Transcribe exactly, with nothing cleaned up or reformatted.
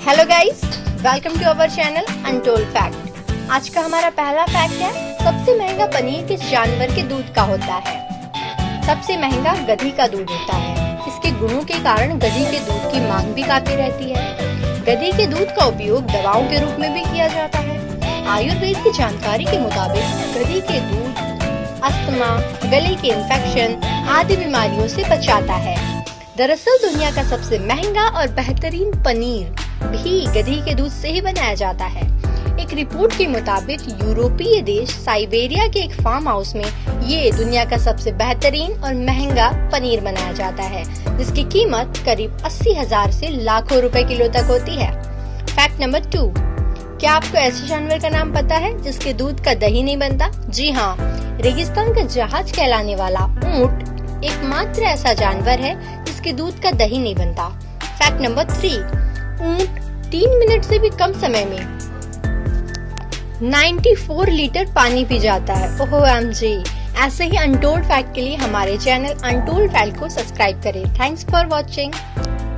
Hello guys, welcome to our channel Untold Fact. आज का हमारा पहला फैक्ट है, सबसे महंगा पनीर किस जानवर के दूध का होता है? सबसे महंगा गधी का दूध होता है। इसके गुणों के कारण गधी के दूध की मांग भी काफी रहती है। गधी के दूध का उपयोग दवाओं के रूप में भी किया जाता है। आयुर्वेद की जानकारी के मुताबिक गधी के दूध अस्थमा, गले के इन्फेक्शन आदि बीमारियों से बचाता है। दरअसल दुनिया का सबसे महंगा और बेहतरीन पनीर भी गधी के दूध से ही बनाया जाता है। एक रिपोर्ट के मुताबिक यूरोपीय देश साइबेरिया के एक फार्म हाउस में ये दुनिया का सबसे बेहतरीन और महंगा पनीर बनाया जाता है, जिसकी कीमत करीब अस्सी हजार से लाखों रुपए किलो तक होती है। फैक्ट नंबर टू, क्या आपको ऐसे जानवर का नाम पता है जिसके दूध का दही नहीं बनता? जी हाँ, रेगिस्तान का जहाज कहलाने वाला ऊंट एकमात्र ऐसा जानवर है जिसके दूध का दही नहीं बनता। फैक्ट नंबर थ्री, ऊंट तीन मिनट से भी कम समय में चौरानवे लीटर पानी पी जाता है। ओहो एम जी। ऐसे ही अनटोल्ड फैक्ट के लिए हमारे चैनल अनटोल्ड फैक्ट को सब्सक्राइब करें। Thanks for watching.